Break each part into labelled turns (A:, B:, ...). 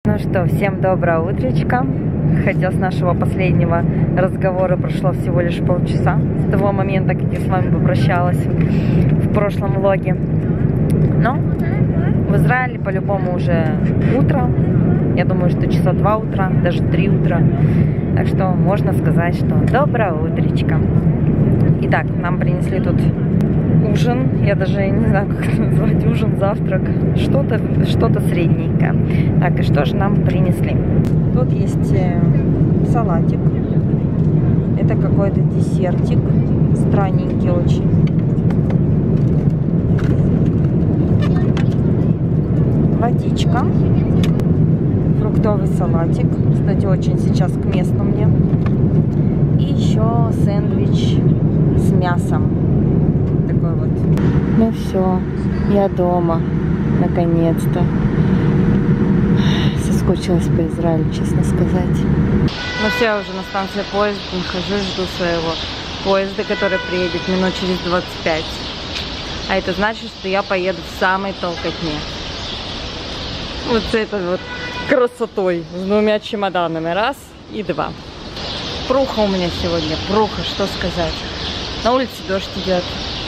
A: Ну что, всем доброе утречко. Хотя с нашего последнего разговора прошло всего лишь полчаса. С того момента, как я с вами попрощалась в прошлом влоге. Но в Израиле по-любому уже утро. Я думаю, что часа 2 утра, даже 3 утра. Так что можно сказать, что доброе утречко. Итак, нам принесли тут ужин. Я даже не знаю, как это назвать. Ужин, завтрак. Что-то средненькое. Так, и что же нам принесли? Тут есть салатик. Это какой-то десертик. Странненький очень. Водичка. Фруктовый салатик. Кстати, очень сейчас к месту мне. И еще сэндвич с мясом. Такой вот. Ну все, я дома. Наконец-то. Соскучилась по Израилю, честно сказать. Ну все, я уже на станции поезда нахожусь, жду своего поезда, который приедет минут через 25. А это значит, что я поеду в самой толкотне. Вот с этой вот красотой. С 2 чемоданами. Раз и 2. Пруха у меня сегодня. Пруха, что сказать. На улице дождь идет.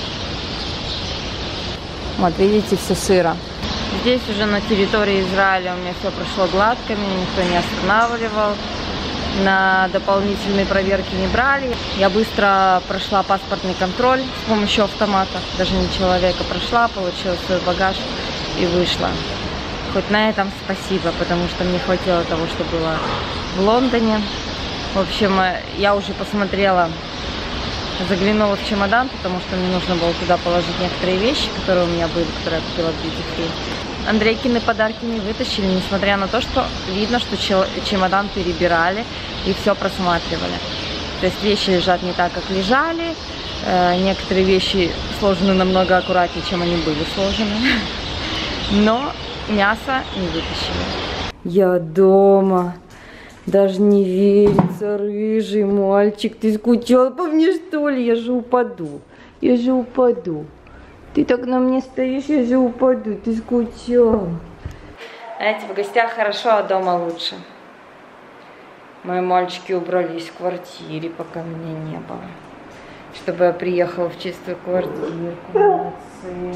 A: Вот, видите, все сыро. Здесь уже на территории Израиля у меня все прошло гладко, меня никто не останавливал. На дополнительные проверки не брали. Я быстро прошла паспортный контроль с помощью автомата. Даже не человека прошла, получила свой багаж и вышла. Хоть на этом спасибо, потому что мне хватило того, что было в Лондоне. В общем, я уже посмотрела, заглянула в чемодан, потому что мне нужно было туда положить некоторые вещи, которые у меня были, которые я купила в Duty Free. Андрейкины подарки не вытащили, несмотря на то, что видно, что чемодан перебирали и все просматривали. То есть вещи лежат не так, как лежали. Некоторые вещи сложены намного аккуратнее, чем они были сложены. Но мясо не вытащили. Я дома. Даже не верится, рыжий мальчик. Ты скучал по мне, что ли? Я же упаду. Я же упаду. Ты так на мне стоишь, я же упаду. Ты скучал. Знаете, в гостях хорошо, а дома лучше. Мои мальчики убрались в квартире, пока меня не было. Чтобы я приехала в чистую квартирку. Молодцы.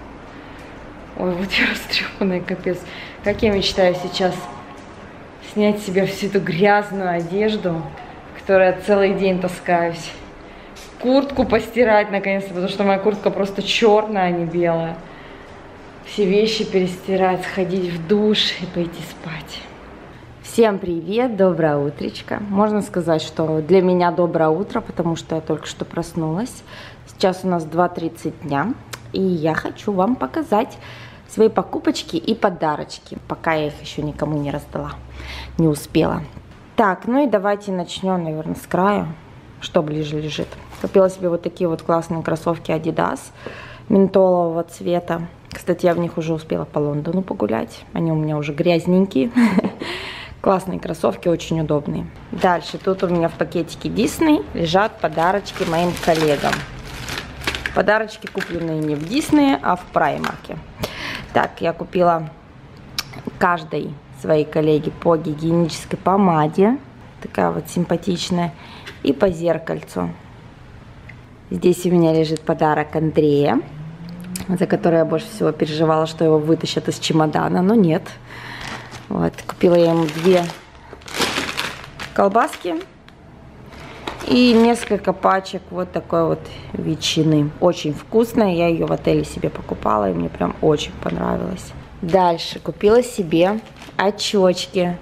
A: Ой, вот я растрепанная, капец. Как я мечтаю сейчас снять с себя всю эту грязную одежду, в которой я целый день таскаюсь. Куртку постирать наконец-то, потому что моя куртка просто черная, а не белая. Все вещи перестирать, сходить в душ и пойти спать. Всем привет, доброе утречко. Можно сказать, что для меня доброе утро, потому что я только что проснулась. Сейчас у нас 2:30 дня, и я хочу вам показать свои покупочки и подарочки, пока я их еще никому не раздала, не успела. Так, ну и давайте начнем, наверное, с края, что ближе лежит. Купила себе вот такие вот классные кроссовки Adidas ментолового цвета. Кстати, я в них уже успела по Лондону погулять, они у меня уже грязненькие. Классные кроссовки, очень удобные. Дальше, тут у меня в пакетике Disney лежат подарочки моим коллегам. Подарочки, купленные не в Disney, а в Primark. Так, я купила каждой своей коллеге по гигиенической помаде. Такая вот симпатичная. И по зеркальцу. Здесь у меня лежит подарок Андрея, за который я больше всего переживала, что его вытащат из чемодана. Но нет. Вот, купила я ему 2 колбаски. И несколько пачек вот такой вот ветчины. Очень вкусная. Я ее в отеле себе покупала, и мне прям очень понравилось. Дальше купила себе очечки.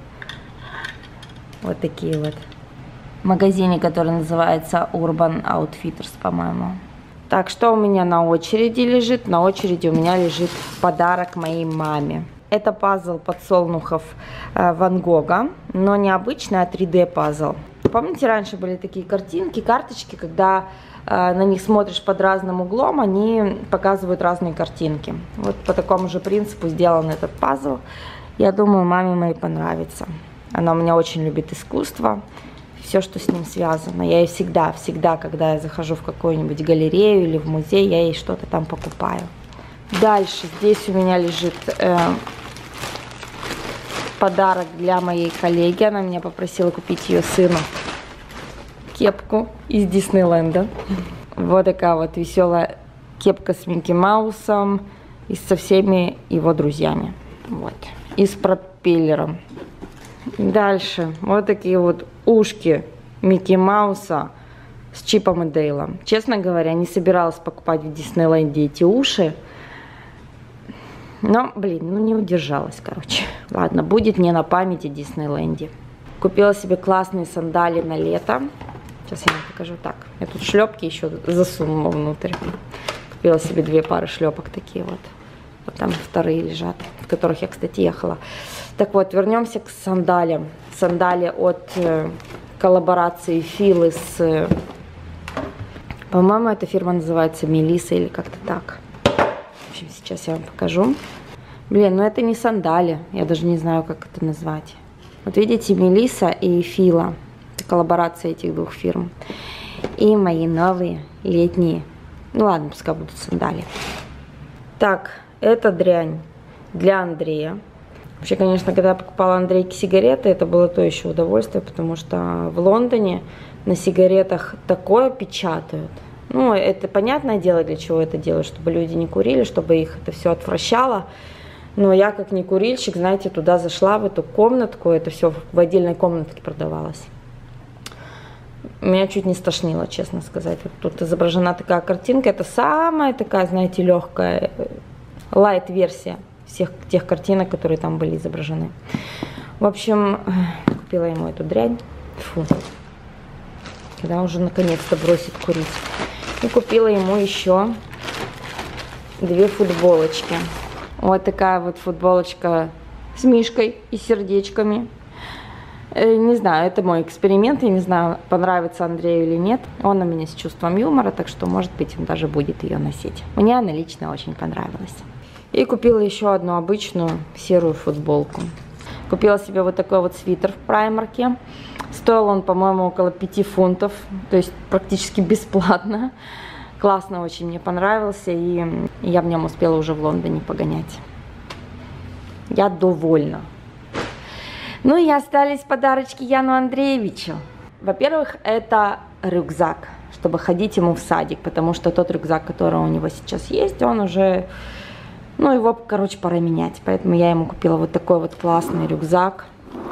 A: Вот такие вот. В магазине, который называется Urban Outfitters, по-моему. Так, что у меня на очереди лежит? На очереди у меня лежит подарок моей маме. Это пазл подсолнухов Ван Гога, но не обычный, а 3D пазл. Помните, раньше были такие картинки, карточки, когда на них смотришь под разным углом, они показывают разные картинки. Вот по такому же принципу сделан этот пазл. Я думаю, маме моей понравится. Она у меня очень любит искусство, все, что с ним связано. Я ей всегда, когда я захожу в какую-нибудь галерею или в музей, я ей что-то там покупаю. Дальше здесь у меня лежит подарок для моей коллеги. Она меня попросила купить ее сыну кепку из Диснейленда. Вот такая вот веселая кепка с Микки Маусом и со всеми его друзьями. Вот. И с пропеллером. Дальше. Вот такие вот ушки Микки Мауса с Чипом и Дейлом. Честно говоря, не собиралась покупать в Диснейленде эти уши. Но, блин, ну не удержалась, короче. Ладно, будет мне на память о Диснейленде. Купила себе классные сандали на лето. Сейчас я вам покажу так. Я тут шлепки еще засунула внутрь. Купила себе 2 пары шлепок такие вот. Вот там вторые лежат, в которых я, кстати, ехала. Так вот, вернемся к сандалиям. Сандали от коллаборации Филы с... По-моему, эта фирма называется Мелисса или как-то так. В общем, сейчас я вам покажу. Блин, ну это не сандали. Я даже не знаю, как это назвать. Вот видите, Мелисса и Фила. Это коллаборация этих 2 фирм. И мои новые летние. Ну ладно, пускай будут сандали. Так, это дрянь для Андрея. Вообще, конечно, когда я покупала Андрейке сигареты, это было то еще удовольствие, потому что в Лондоне на сигаретах такое печатают. Ну, это понятное дело, для чего это делают, чтобы люди не курили, чтобы их это все отвращало. Но я, как не курильщик, знаете, туда зашла, в эту комнатку, это все в отдельной комнатке продавалось. Меня чуть не стошнило, честно сказать. Вот тут изображена такая картинка, это самая такая, знаете, легкая лайт-версия всех тех картинок, которые там были изображены. В общем, купила ему эту дрянь. Фу. Когда уже наконец-то бросит курить. И купила ему еще 2 футболочки. Вот такая вот футболочка с мишкой и сердечками. Не знаю, это мой эксперимент. Я не знаю, понравится Андрею или нет. Он у меня с чувством юмора, так что, может быть, он даже будет ее носить. Мне она лично очень понравилась. И купила еще одну обычную серую футболку. Купила себе вот такой вот свитер в Праймарке. Стоил он, по-моему, около 5 фунтов. То есть практически бесплатно. Классно очень мне понравился. И я в нем успела уже в Лондоне погонять. Я довольна. Ну и остались подарочки Яну Андреевичу. Во-первых, это рюкзак, чтобы ходить ему в садик. Потому что тот рюкзак, который у него сейчас есть, он уже... Ну, его, короче, пора менять. Поэтому я ему купила вот такой вот классный рюкзак.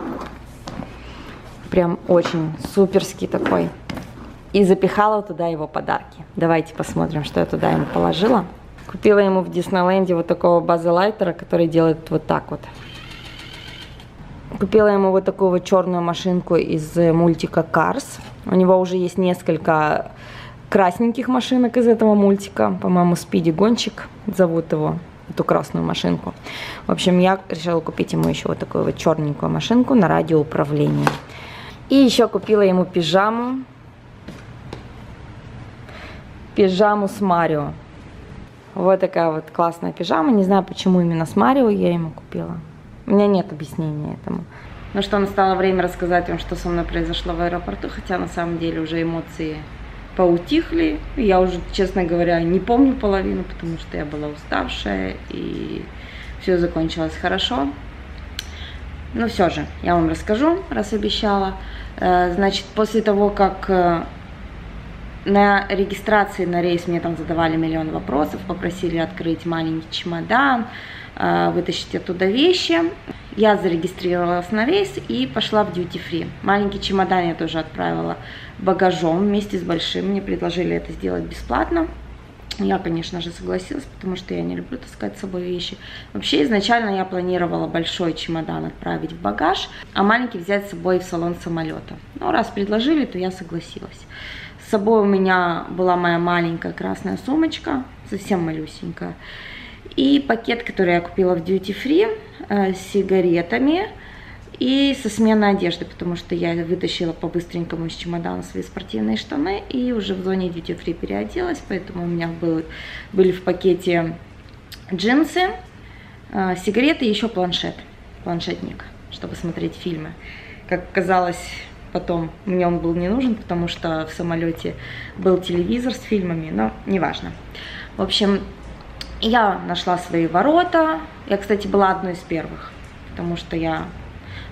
A: Прям очень суперский такой. И запихала туда его подарки. Давайте посмотрим, что я туда ему положила. Купила ему в Диснейленде вот такого базелайтера, который делает вот так вот. Купила ему вот такую вот черную машинку из мультика Cars. У него уже есть несколько красненьких машинок из этого мультика. По-моему, Спиди Гонщик зовут его. Эту красную машинку. В общем, я решила купить ему еще вот такую вот черненькую машинку на радиоуправлении. И еще купила ему пижаму. Пижаму с Марио. Вот такая вот классная пижама. Не знаю, почему именно с Марио я ему купила. У меня нет объяснения этому. Ну что, настало время рассказать вам, что со мной произошло в аэропорту. Хотя на самом деле уже эмоции поутихли. Я уже, честно говоря, не помню половину, потому что я была уставшая, и все закончилось хорошо. Но все же, я вам расскажу, раз обещала. Значит, после того, как на регистрации на рейс мне там задавали миллион вопросов, попросили открыть маленький чемодан, вытащить оттуда вещи, я зарегистрировалась на рейс и пошла в duty free. Маленький чемодан я тоже отправила багажом вместе с большим. Мне предложили это сделать бесплатно. Я, конечно же, согласилась, потому что я не люблю таскать с собой вещи. Вообще, изначально я планировала большой чемодан отправить в багаж, а маленький взять с собой в салон самолета. Но раз предложили, то я согласилась. С собой у меня была моя маленькая красная сумочка, совсем малюсенькая. И пакет, который я купила в duty free с сигаретами и со сменой одежды, потому что я вытащила по-быстренькому из чемодана свои спортивные штаны и уже в зоне duty free переоделась, поэтому у меня были в пакете джинсы, сигареты и еще планшетник, чтобы смотреть фильмы. Как оказалось, потом мне он был не нужен, потому что в самолете был телевизор с фильмами, но неважно. В общем, я нашла свои ворота. Я, кстати, была одной из первых, потому что я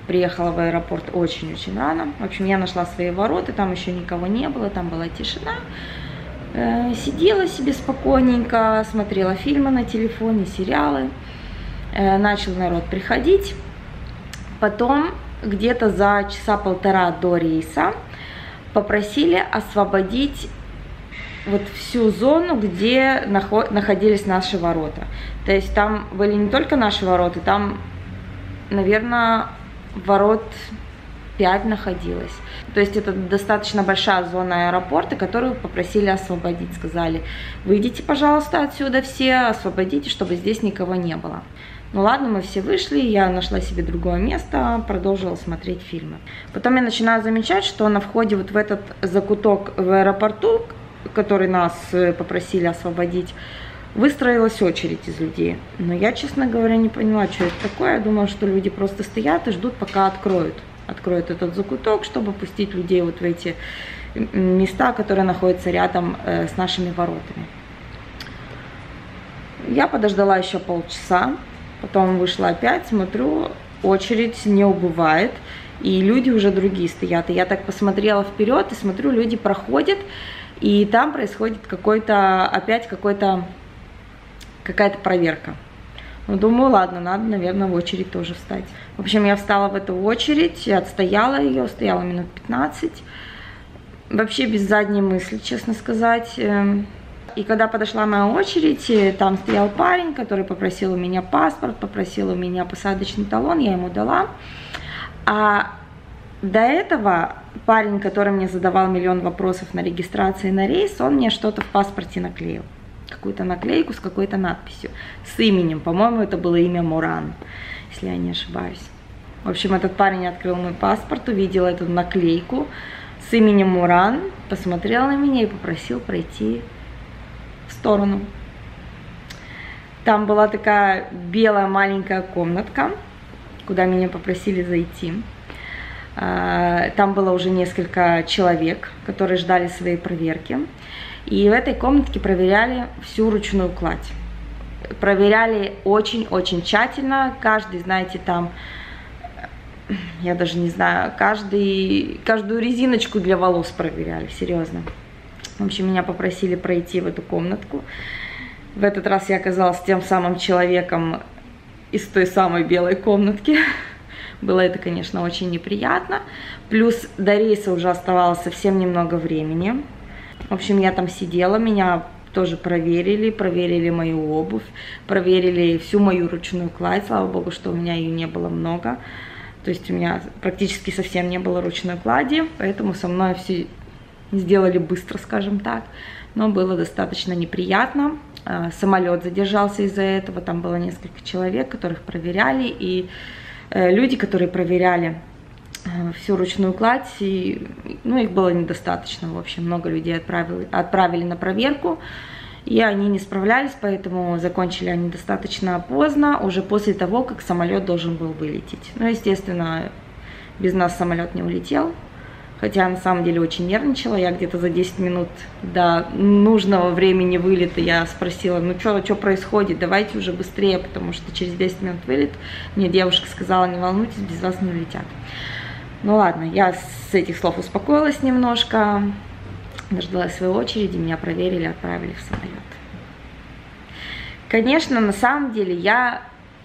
A: приехала в аэропорт очень-очень рано. В общем, я нашла свои ворота, там еще никого не было, там была тишина. Сидела себе спокойненько, смотрела фильмы на телефоне, сериалы. Начал народ приходить. Потом, где-то за часа полтора до рейса, попросили освободить вот всю зону, где находились наши ворота. То есть там были не только наши ворота, там, наверное, ворот 5 находилось. То есть это достаточно большая зона аэропорта, которую попросили освободить. Сказали, выйдите, пожалуйста, отсюда все, освободите, чтобы здесь никого не было. Ну ладно, мы все вышли, я нашла себе другое место, продолжила смотреть фильмы. Потом я начинаю замечать, что на входе вот в этот закуток в аэропорту, который нас попросили освободить, выстроилась очередь из людей. Но я, честно говоря, не поняла, что это такое. Я думала, что люди просто стоят и ждут, пока откроют этот закуток, чтобы пустить людей вот в эти места, которые находятся рядом с нашими воротами. Я подождала еще полчаса, потом вышла опять, смотрю, очередь не убывает, и люди уже другие стоят. И я так посмотрела вперед и смотрю, люди проходят, и там происходит опять какая-то проверка. Ну, думаю, ладно, надо, наверное, в очередь тоже встать. В общем, я встала в эту очередь, отстояла ее, стояла минут 15. Вообще без задней мысли, честно сказать. И когда подошла моя очередь, там стоял парень, который попросил у меня паспорт, попросил у меня посадочный талон, я ему дала. А до этого парень, который мне задавал миллион вопросов на регистрации на рейс, он мне что-то в паспорте наклеил. Какую-то наклейку с какой-то надписью, с именем. По-моему, это было имя Муран, если я не ошибаюсь. В общем, этот парень открыл мой паспорт, увидел эту наклейку с именем Муран, посмотрел на меня и попросил пройти в сторону. Там была такая белая маленькая комнатка, куда меня попросили зайти. Там было уже несколько человек, которые ждали своей проверки. И в этой комнатке проверяли всю ручную кладь. Проверяли очень-очень тщательно. Каждый, знаете, там, я даже не знаю, каждую резиночку для волос проверяли, серьезно. В общем, меня попросили пройти в эту комнатку. В этот раз я оказалась тем самым человеком из той самой белой комнатки. Было это, конечно, очень неприятно. Плюс до рейса уже оставалось совсем немного времени. В общем, я там сидела, меня тоже проверили мою обувь, проверили всю мою ручную кладь. Слава богу, что у меня ее не было много. То есть у меня практически совсем не было ручной клади, поэтому со мной все сделали быстро, скажем так. Но было достаточно неприятно. Самолет задержался из-за этого, там было несколько человек, которых проверяли, и люди, которые проверяли всю ручную кладь, и, ну, их было недостаточно, в общем, много людей отправили на проверку, и они не справлялись, поэтому закончили они достаточно поздно, уже после того, как самолет должен был вылететь. Ну, естественно, без нас самолет не улетел, хотя на самом деле очень нервничала. Я где-то за 10 минут до нужного времени вылета я спросила, ну что происходит, давайте уже быстрее, потому что через 10 минут вылет. Мне девушка сказала, не волнуйтесь, без вас не улетят. Ну ладно, я с этих слов успокоилась немножко, дождалась своей очереди, меня проверили, отправили в самолет. Конечно, на самом деле я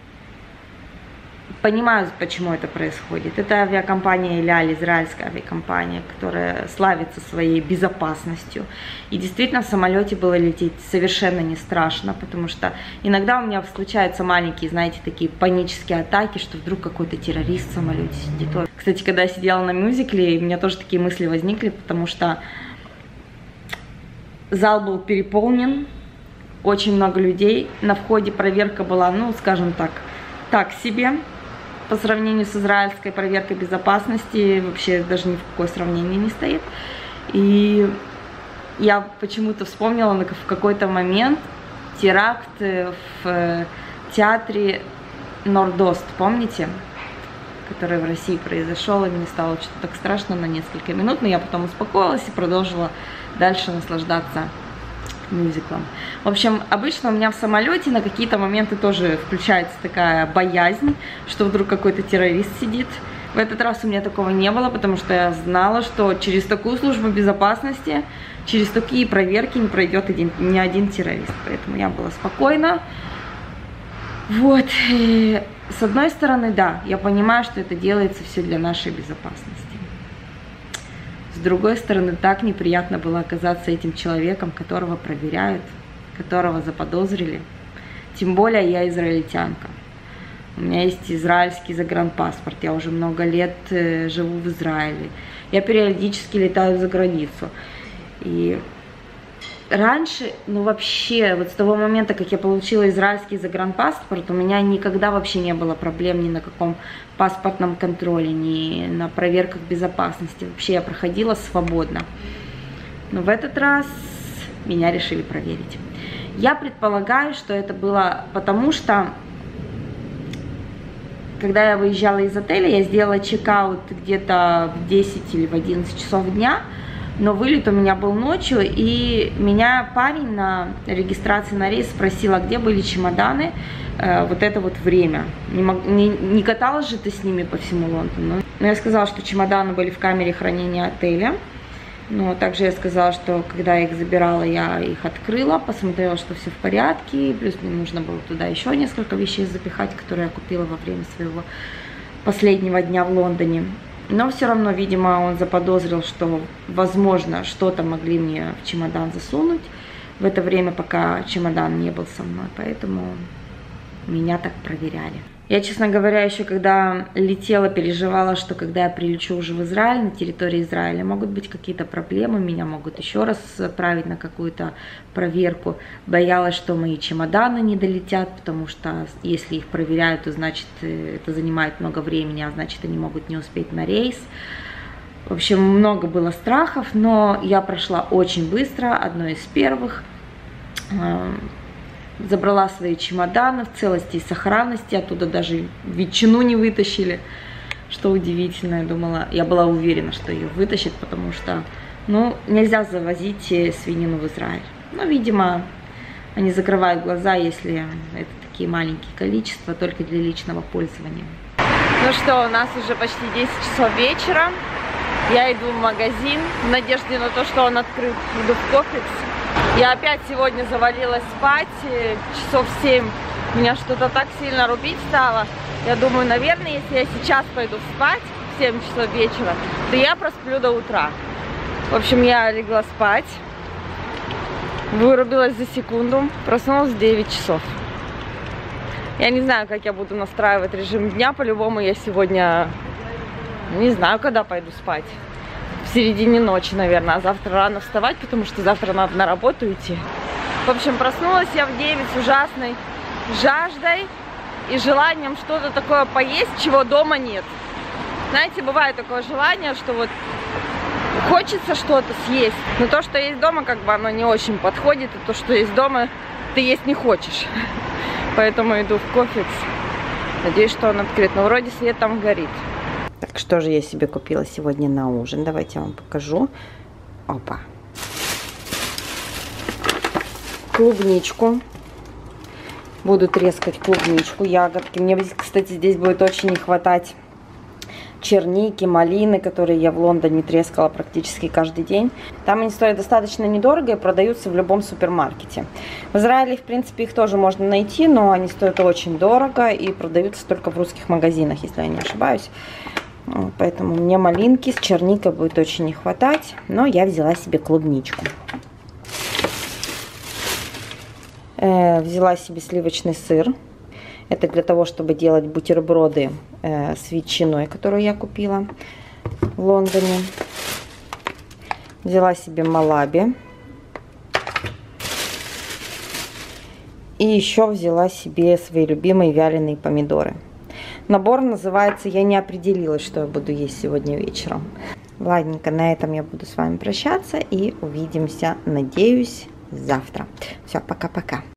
A: понимаю, почему это происходит. Это авиакомпания Эль-Аль, израильская авиакомпания, которая славится своей безопасностью. И действительно в самолете было лететь совершенно не страшно, потому что иногда у меня случаются маленькие, знаете, такие панические атаки, что вдруг какой-то террорист в самолете сидит. Кстати, когда я сидела на мюзикле, у меня тоже такие мысли возникли, потому что зал был переполнен, очень много людей. На входе проверка была, ну, скажем так себе. По сравнению с израильской проверкой безопасности, вообще даже ни в какое сравнение не стоит. И я почему-то вспомнила в какой-то момент теракт в театре Нордост, помните? Который в России произошел, и мне стало что-то так страшно на несколько минут, но я потом успокоилась и продолжила дальше наслаждаться мюзиклом. В общем, обычно у меня в самолете на какие-то моменты тоже включается такая боязнь, что вдруг какой-то террорист сидит. В этот раз у меня такого не было, потому что я знала, что через такую службу безопасности, через такие проверки не пройдет ни один террорист. Поэтому я была спокойна. Вот. И с одной стороны, да, я понимаю, что это делается все для нашей безопасности. С другой стороны, так неприятно было оказаться этим человеком, которого проверяют, которого заподозрили. Тем более я израильтянка. У меня есть израильский загранпаспорт, я уже много лет живу в Израиле. Я периодически летаю за границу. И раньше, ну вообще, вот с того момента, как я получила израильский загранпаспорт, у меня никогда вообще не было проблем ни на каком паспортном контроле, ни на проверках безопасности. Вообще я проходила свободно. Но в этот раз меня решили проверить. Я предполагаю, что это было потому, что когда я выезжала из отеля, я сделала чекаут где-то в 10 или в 11 часов дня, но вылет у меня был ночью, и меня парень на регистрации на рейс спросил, а где были чемоданы вот это вот время. Не каталась же ты с ними по всему Лондону? Но я сказала, что чемоданы были в камере хранения отеля. Но также я сказала, что когда я их забирала, я их открыла, посмотрела, что все в порядке. Плюс мне нужно было туда еще несколько вещей запихать, которые я купила во время своего последнего дня в Лондоне. Но все равно, видимо, он заподозрил, что, возможно, что-то могли мне в чемодан засунуть в это время, пока чемодан не был со мной. Поэтому меня так проверяли. Я, честно говоря, еще когда летела, переживала, что когда я прилечу уже в Израиль, на территории Израиля, могут быть какие-то проблемы, меня могут еще раз отправить на какую-то проверку. Боялась, что мои чемоданы не долетят, потому что если их проверяют, то значит это занимает много времени, а значит они могут не успеть на рейс. В общем, много было страхов, но я прошла очень быстро, одной из первых. Забрала свои чемоданы в целости и сохранности, оттуда даже ветчину не вытащили, что удивительно. Я была уверена, что ее вытащат, потому что, ну, нельзя завозить свинину в Израиль. Но, видимо, они закрывают глаза, если это такие маленькие количества, только для личного пользования. Ну что, у нас уже почти 10 часов вечера. Я иду в магазин в надежде на то, что он открыт. Иду в комплекс. Я опять сегодня завалилась спать, часов 7. Меня что-то так сильно рубить стало. Я думаю, наверное, если я сейчас пойду спать в 7 часов вечера, то я просплю до утра. В общем, я легла спать, вырубилась за секунду, проснулась в 9 часов. Я не знаю, как я буду настраивать режим дня. По-любому я сегодня не знаю, когда пойду спать. В середине ночи, наверное, а завтра рано вставать, потому что завтра надо на работу идти. В общем, проснулась я в 9 с ужасной жаждой и желанием что-то такое поесть, чего дома нет. Знаете, бывает такое желание, что вот хочется что-то съесть, но то, что есть дома, как бы оно не очень подходит, и то, что есть дома, ты есть не хочешь. Поэтому иду в Кофекс. Надеюсь, что он открыт, но вроде свет там горит. Так, что же я себе купила сегодня на ужин? Давайте я вам покажу. Опа. Клубничку. Буду трескать клубничку, ягодки. Мне, кстати, здесь будет очень не хватать черники, малины, которые я в Лондоне трескала практически каждый день. Там они стоят достаточно недорого и продаются в любом супермаркете. В Израиле, в принципе, их тоже можно найти, но они стоят очень дорого и продаются только в русских магазинах, если я не ошибаюсь. Поэтому мне малинки с черникой будет очень не хватать, но я взяла себе клубничку. Взяла себе сливочный сыр. Это для того, чтобы делать бутерброды с ветчиной, которую я купила в Лондоне. Взяла себе малаби. И еще взяла себе свои любимые вяленые помидоры. Набор называется «Я не определилась, что я буду есть сегодня вечером». Ладненько, на этом я буду с вами прощаться и увидимся, надеюсь, завтра. Все, пока-пока.